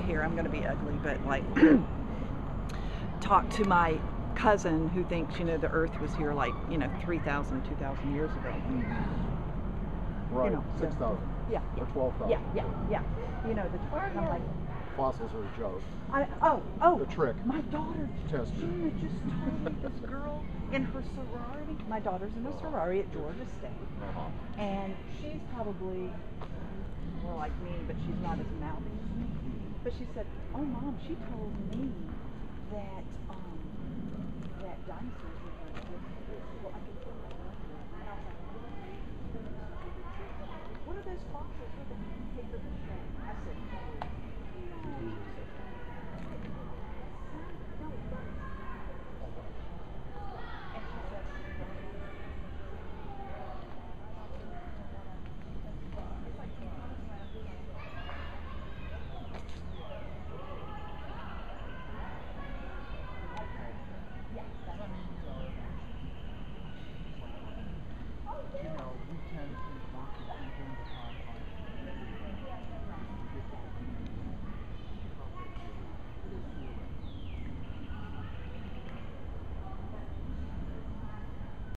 here, I'm going to be ugly, but like talk to my cousin who thinks, you know, the earth was here like, you know, 3,000, 2,000 years ago. Right, You know, 6,000. Yeah. Or 12,000. Yeah. You know, I'm like, fossils are a joke. The trick. My daughter, Test. Gina just told me this girl in her sorority. My daughter's in a sorority at Georgia State. And she's probably more like me, but she's not as mouthy as me. But she said, oh, Mom, she told me that that dinosaurs never existed. Well, I can feel my mother. And I was like, what are those fossils with the paper mache? I said, no. You know, we tend to